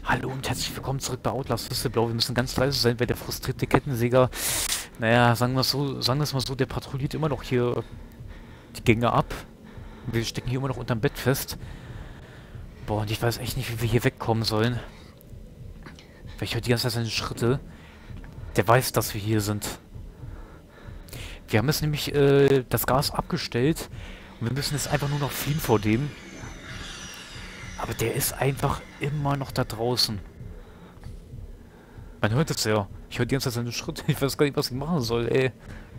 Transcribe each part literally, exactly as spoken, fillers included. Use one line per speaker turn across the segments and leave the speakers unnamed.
Hallo und herzlich willkommen zurück bei Outlast Whistleblower. Wir müssen ganz leise sein, weil der frustrierte Kettensäger, naja, sagen wir es so, sagen wir es mal so, der patrouilliert immer noch hier die Gänge ab. Wir stecken hier immer noch unterm Bett fest. Boah, und ich weiß echt nicht, wie wir hier wegkommen sollen. Weil ich höre die ganze Zeit seine Schritte. Der weiß, dass wir hier sind. Wir haben jetzt nämlich äh, das Gas abgestellt und wir müssen jetzt einfach nur noch fliehen vor dem. Aber der ist einfach immer noch da draußen. Man hört es ja. Ich höre die ganze Zeit seine Schritte. Ich weiß gar nicht, was ich machen soll, ey.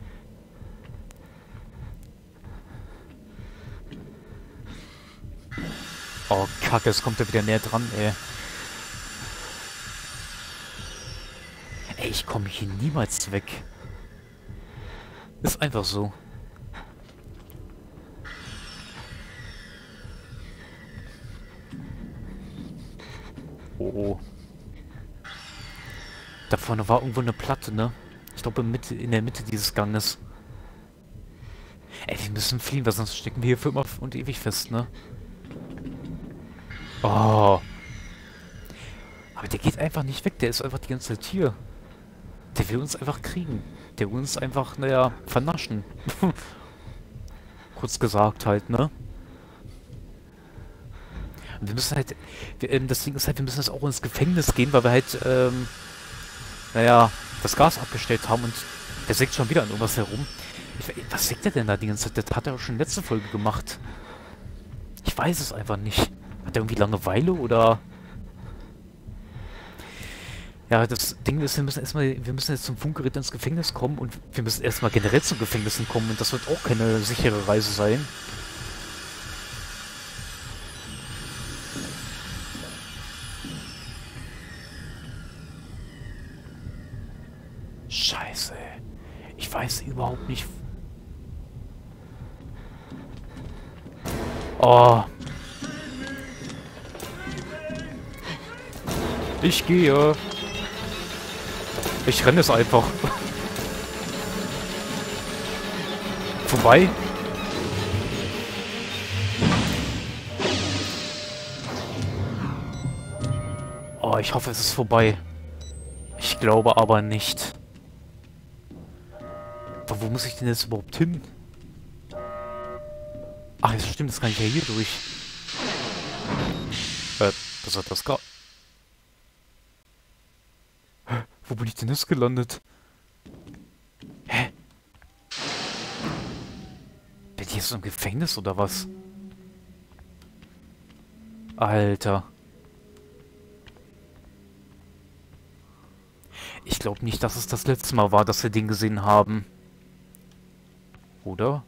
Oh, Kacke, jetzt kommt er wieder näher dran, ey. Ey, ich komme hier niemals weg. Ist einfach so. Oh. Da vorne war irgendwo eine Platte, ne? Ich glaube in, Mitte, in der Mitte dieses Ganges. Ey, wir müssen fliehen, weil sonst stecken wir hier für immer und ewig fest, ne? Oh. Aber der geht einfach nicht weg, der ist einfach die ganze Zeit hier. Der will uns einfach kriegen. Der will uns einfach, naja, vernaschen. Kurz gesagt halt, ne? Und wir müssen halt, wir, ähm, das Ding ist halt, wir müssen jetzt auch ins Gefängnis gehen, weil wir halt, ähm, naja, das Gas abgestellt haben und der sägt schon wieder an irgendwas herum. Ich, was sägt der denn da die ganze Zeit? Das hat er auch schon letzte Folge gemacht. Ich weiß es einfach nicht. Hat er irgendwie Langeweile oder... Ja, das Ding ist, wir müssen erstmal, wir müssen jetzt zum Funkgerät ins Gefängnis kommen und wir müssen erstmal generell zum Gefängnissen kommen und das wird auch keine sichere Reise sein. Scheiße. Ich weiß überhaupt nicht. Oh. Ich gehe. Ich renne es einfach. Vorbei. Oh, ich hoffe, es ist vorbei. Ich glaube aber nicht. Aber wo muss ich denn jetzt überhaupt hin? Ach, das stimmt, das kann ich ja hier durch. Äh, was hat das gar... Wo bin ich denn jetzt gelandet? Hä? Bin ich jetzt im Gefängnis oder was? Alter. Ich glaube nicht, dass es das letzte Mal war, dass wir den gesehen haben. Oder?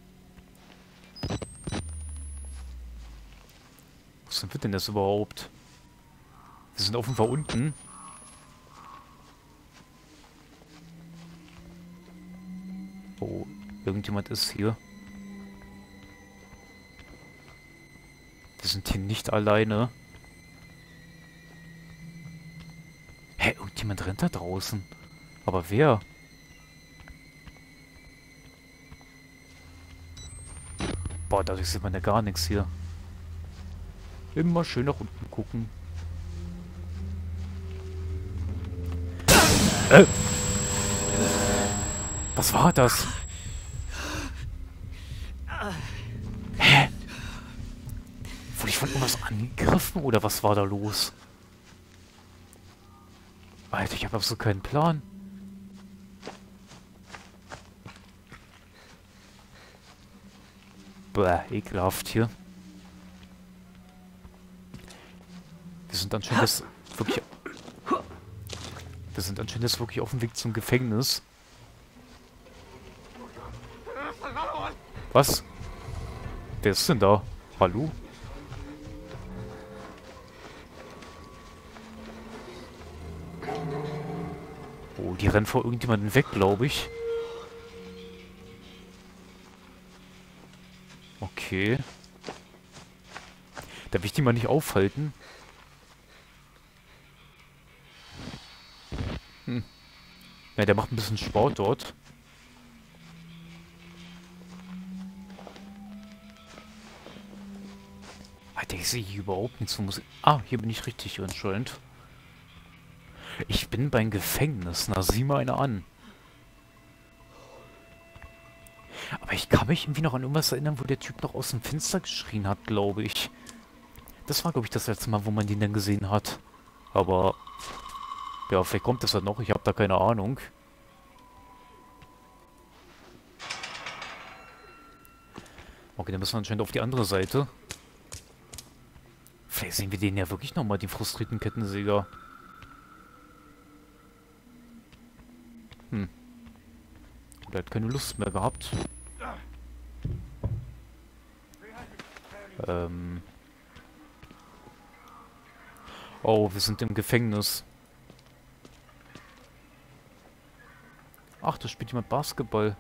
Wo sind wir denn jetzt überhaupt? Wir sind offenbar unten. Oh, irgendjemand ist hier. Wir sind hier nicht alleine. Hä, irgendjemand rennt da draußen. Aber wer? Boah, dadurch sieht man ja gar nichts hier. Immer schön nach unten gucken. Äh! Was war das? Hä? Wurde ich von irgendwas angegriffen oder was war da los? Alter, ich habe absolut keinen Plan. Bäh, ekelhaft hier. Wir sind anscheinend jetzt wirklich... Wir sind anscheinend jetzt wirklich auf dem Weg zum Gefängnis. Was? Wer ist denn da? Hallo? Oh, die rennen vor irgendjemanden weg, glaube ich. Okay. Da will ich die mal nicht aufhalten. Hm. Ja, der macht ein bisschen Sport dort. Alter, ich sehe hier überhaupt nichts von Musik. Ah, hier bin ich richtig anscheinend. Ich bin beim Gefängnis. Na, sieh mal einer an. Aber ich kann mich irgendwie noch an irgendwas erinnern, wo der Typ noch aus dem Fenster geschrien hat, glaube ich. Das war, glaube ich, das letzte Mal, wo man den dann gesehen hat. Aber, ja, vielleicht kommt das ja noch. Ich habe da keine Ahnung. Okay, dann müssen wir anscheinend auf die andere Seite. Vielleicht sehen wir den ja wirklich nochmal, den frustrierten Kettensäger. Hm. Der hat keine Lust mehr gehabt. Ähm. Oh, wir sind im Gefängnis. Ach, da spielt jemand Basketball.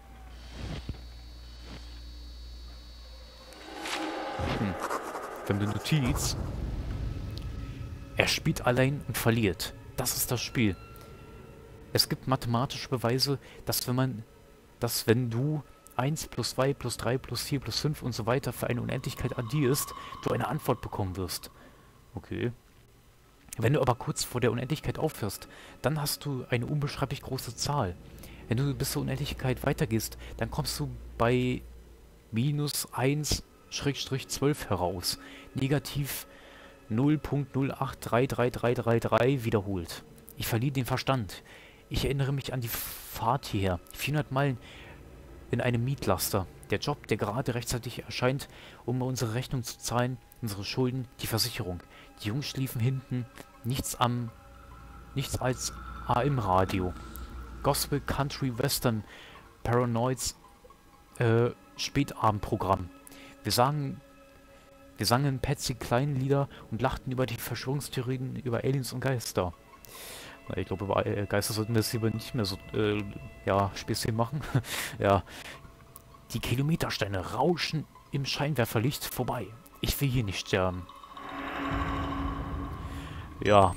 Hm. Wir haben eine Notiz. Er spielt allein und verliert. Das ist das Spiel. Es gibt mathematische Beweise, dass wenn man, dass wenn du eins plus zwei plus drei plus vier plus fünf und so weiter für eine Unendlichkeit addierst, du eine Antwort bekommen wirst. Okay. Wenn du aber kurz vor der Unendlichkeit aufhörst, dann hast du eine unbeschreiblich große Zahl. Wenn du bis zur Unendlichkeit weitergehst, dann kommst du bei minus eins zwölf heraus. Negativ null Komma null acht drei drei drei drei drei wiederholt. Ich verliere den Verstand. Ich erinnere mich an die Fahrt hierher. vierhundert Meilen in einem Mietlaster. Der Job, der gerade rechtzeitig erscheint, um unsere Rechnung zu zahlen, unsere Schulden, die Versicherung. Die Jungs schliefen hinten. Nichts am... Nichts als A M-Radio. Gospel, Country, Western, Paranoids, äh, Spätabendprogramm. Wir sangen... Wir sangen Patsy Klein Lieder und lachten über die Verschwörungstheorien über Aliens und Geister. Na, ich glaube, über äh, Geister sollten wir es lieber nicht mehr so, äh, ja, Späßchen machen. Ja. Die Kilometersteine rauschen im Scheinwerferlicht vorbei. Ich will hier nicht sterben. Ja.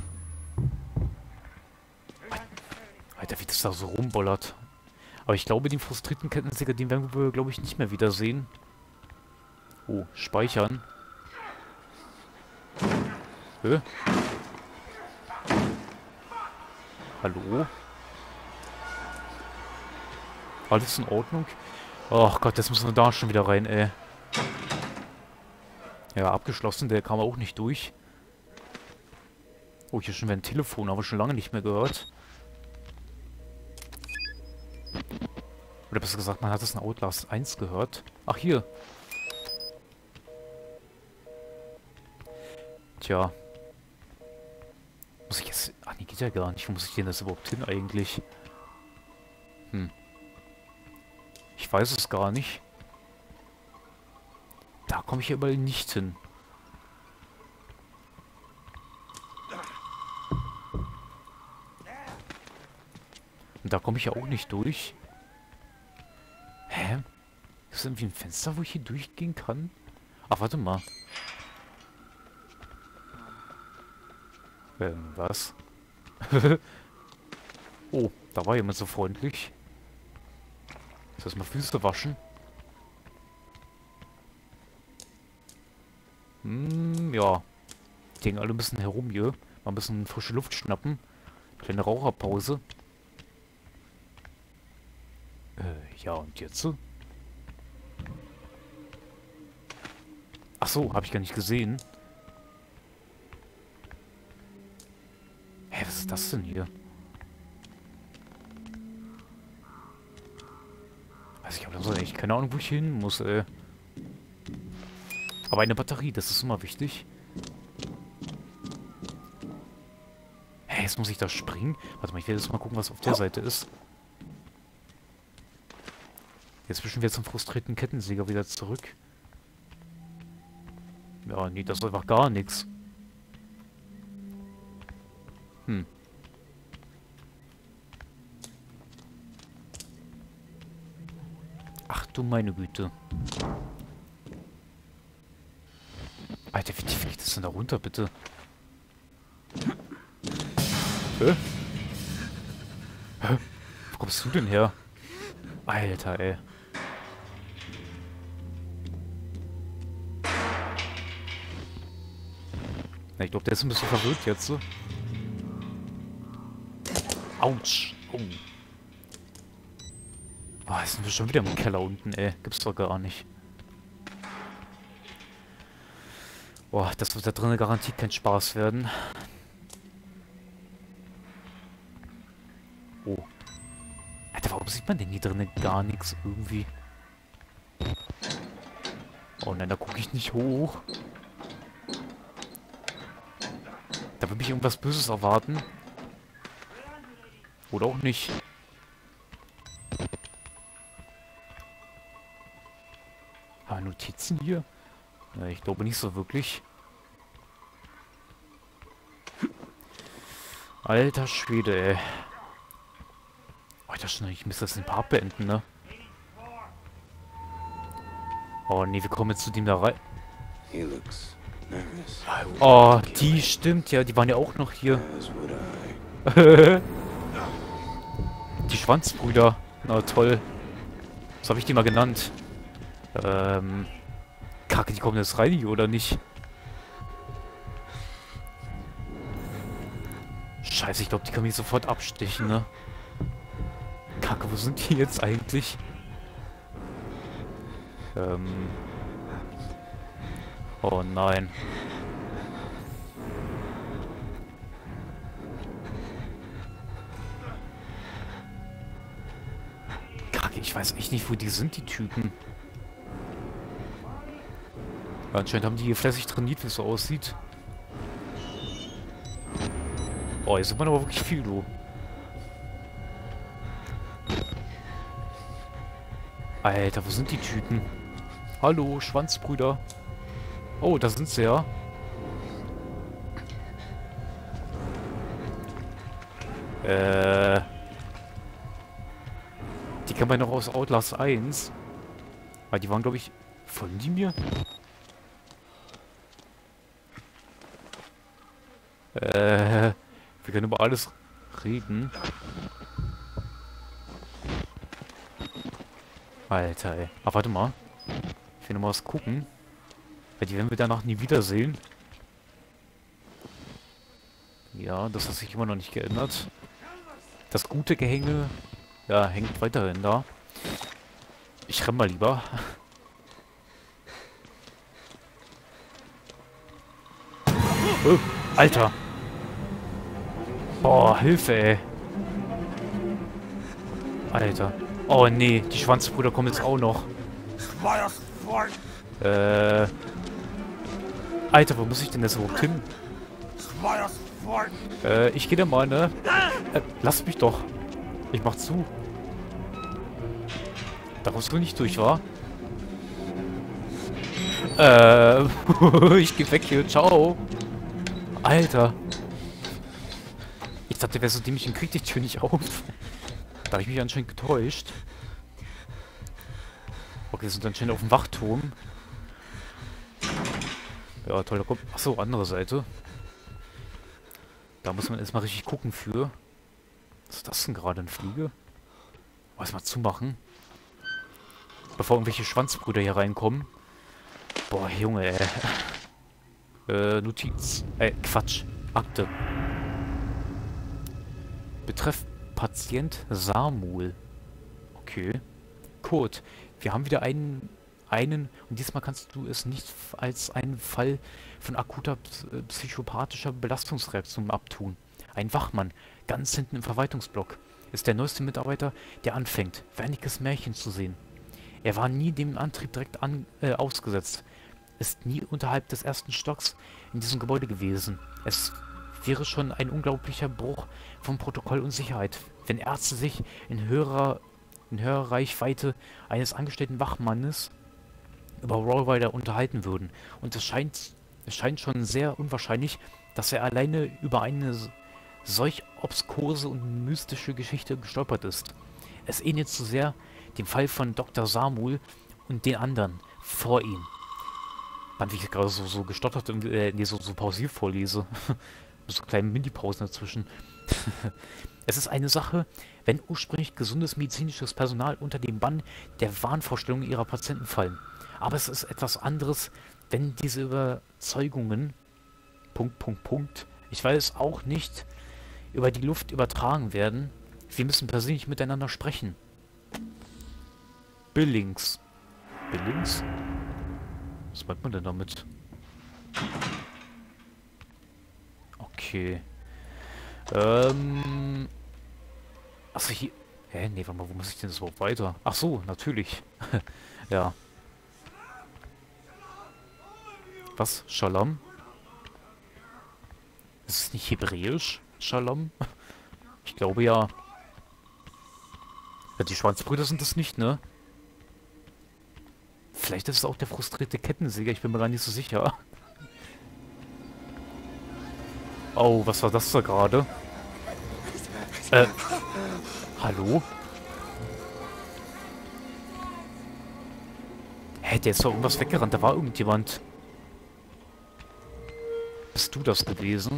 Alter, wie das da so rumbollert. Aber ich glaube, den frustrierten Kettensäger, den werden wir, glaube ich, nicht mehr wiedersehen. Oh, speichern. Hä? Hallo? Alles in Ordnung? Ach Gott, jetzt müssen wir da schon wieder rein, ey. Ja, abgeschlossen, der kam auch nicht durch. Oh, hier schon wieder ein Telefon, aber schon lange nicht mehr gehört. Oder besser gesagt, man hat es in Outlast eins gehört. Ach, hier. Tja. Muss ich jetzt... Ach nee, geht ja gar nicht. Wo muss ich denn das überhaupt hin eigentlich? Hm. Ich weiß es gar nicht. Da komme ich ja überall nicht hin. Und da komme ich ja auch nicht durch. Hä? Ist irgendwie ein Fenster, wo ich hier durchgehen kann? Ach, warte mal. Ähm, was? Oh, da war jemand so freundlich. Jetzt erstmal Füße waschen. Hm, ja. Die hängen alle ein bisschen herum hier. Mal ein bisschen frische Luft schnappen. Kleine Raucherpause. Äh, ja, und jetzt? Ach so, habe ich gar nicht gesehen. Hä, was ist das denn hier? Also ich habe also echt keine Ahnung, wo ich hin muss, ey. Aber eine Batterie, das ist immer wichtig. Hä, jetzt muss ich da springen? Warte mal, ich werde jetzt mal gucken, was auf der Seite ist. Jetzt wischen wir zum frustrierten Kettensäger wieder zurück. Ja, nee, das ist einfach gar nichts. Hm. Ach du meine Güte. Alter, wie tief geht das denn da runter, bitte? Hä? Hä? Wo kommst du denn her? Alter, ey. Na, ich glaube, der ist ein bisschen verwirrt jetzt. So. Autsch. Oh. Ah, jetzt sind wir schon wieder im Keller unten, ey. Gibt's doch gar nicht. Boah, das wird da drinnen garantiert kein Spaß werden. Oh. Alter, warum sieht man denn hier drinnen gar nichts irgendwie? Oh nein, da gucke ich nicht hoch. Da will mich irgendwas Böses erwarten. Oder auch nicht. Ah, Notizen hier? Ja, ich glaube nicht so wirklich. Alter Schwede, ey. Alter schnell, ich muss das den Part beenden, ne? Oh nee, wir kommen jetzt zu dem da rein. Oh, die stimmt ja, die waren ja auch noch hier. Die Schwanzbrüder. Na toll. Was habe ich die mal genannt? Ähm... Kacke, die kommen jetzt rein hier, oder nicht? Scheiße, ich glaube, die können mich sofort abstechen, ne? Kacke, wo sind die jetzt eigentlich? Ähm... Oh nein. Kacke, ich weiß echt nicht, wo die sind, die Typen. Ja, anscheinend haben die hier fleißig trainiert, wie es so aussieht. Oh, hier sind wir aber wirklich viel, du. Alter, wo sind die Typen? Hallo, Schwanzbrüder. Oh, da sind sie ja. Äh... Die kennen wir noch aus Outlast eins. Weil die waren, glaube ich... Folgen die mir? Äh... Wir können über alles reden. Alter, ey. Ach, warte mal. Ich will noch mal was gucken. Weil die werden wir danach nie wiedersehen. Ja, das hat sich immer noch nicht geändert. Das gute Gehänge, ja, hängt weiterhin da. Ich renn mal lieber. Oh, Alter! Boah, Hilfe, ey. Alter. Oh nee, die Schwanzbrüder kommen jetzt auch noch. Äh... Alter, wo muss ich denn jetzt überhaupt hin? Äh, ich gehe da mal, ne? Äh, lasst mich doch. Ich mach zu. Daraus will nicht durch, wa? Äh, ich geh weg hier. Ciao. Alter. Ich dachte, wer so dämlich und kriegt die Tür nicht auf. Da habe ich mich anscheinend getäuscht. Okay, wir sind anscheinend auf dem Wachturm. Ja, toll, da kommt... Achso, andere Seite. Da muss man erstmal richtig gucken für. Was ist das denn gerade, ein Fliege? Oh, erstmal zumachen. Bevor irgendwelche Schwanzbrüder hier reinkommen. Boah, Junge, ey. Äh, Notiz. Äh, Quatsch. Akte. Betreff Patient Samuel. Okay. Code. Wir haben wieder einen, einen, und diesmal kannst du es nicht als einen Fall von akuter psychopathischer Belastungsreaktion abtun. Ein Wachmann, ganz hinten im Verwaltungsblock, ist der neueste Mitarbeiter, der anfängt, Wernicke's Märchen zu sehen. Er war nie dem Antrieb direkt an, äh, ausgesetzt, ist nie unterhalb des ersten Stocks in diesem Gebäude gewesen. Es wäre schon ein unglaublicher Bruch von Protokoll und Sicherheit, wenn Ärzte sich in höherer, in höherer Reichweite eines angestellten Wachmannes über Rollrider unterhalten würden. Und es scheint, es scheint schon sehr unwahrscheinlich, dass er alleine über eine solch obskose und mystische Geschichte gestolpert ist. Es ähnelt zu sehr dem Fall von Doktor Samuel und den anderen vor ihm. Wann wie ich gerade so, so gestottert und äh, nee, so, so pausiert vorlese. So kleine Mini-Pausen dazwischen. Es ist eine Sache, wenn ursprünglich gesundes medizinisches Personal unter den Bann der Wahnvorstellungen ihrer Patienten fallen. Aber es ist etwas anderes, wenn diese Überzeugungen... Punkt, Punkt, Punkt. Ich weiß auch nicht, über die Luft übertragen werden. Wir müssen persönlich miteinander sprechen. Billings. Billings? Was meint man denn damit? Okay. Ähm... Achso, hier... Hä? Nee, warte mal, wo muss ich denn das überhaupt weiter? Ach so, natürlich. Ja. Was? Shalom? Ist es nicht hebräisch? Shalom? Ich glaube ja. Ja, die Schwanzbrüder sind es nicht, ne? Vielleicht ist es auch der frustrierte Kettensäger, ich bin mir gar nicht so sicher. Oh, was war das da gerade? Äh, hallo? Hä, der ist doch irgendwas weggerannt, da war irgendjemand. Bist du das gewesen?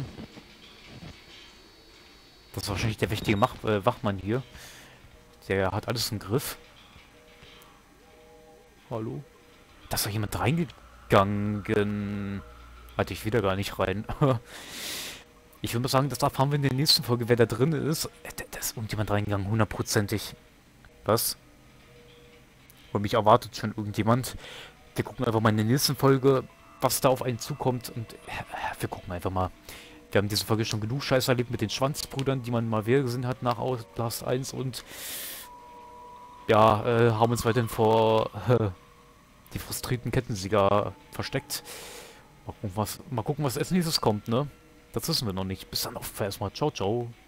Das ist wahrscheinlich der wichtige Mach äh, Wachmann hier. Der hat alles im Griff. Hallo? Da ist doch jemand reingegangen. Hatte ich wieder gar nicht rein. Ich würde mal sagen, das erfahren wir in der nächsten Folge, wer da drin ist. Da, da ist irgendjemand reingegangen, hundertprozentig. Was? Und mich erwartet schon irgendjemand. Wir gucken einfach mal in der nächsten Folge, was da auf einen zukommt. Und äh, wir gucken einfach mal. Wir haben diese Folge schon genug Scheiß erlebt mit den Schwanzbrüdern, die man mal wieder gesehen hat nach Outlast eins. Und ja, äh, haben uns weiterhin vor äh, die frustrierten Kettensieger versteckt. Mal gucken, was, mal gucken, was als nächstes kommt, ne? Das wissen wir noch nicht. Bis dann auf erstmal. Ciao, ciao.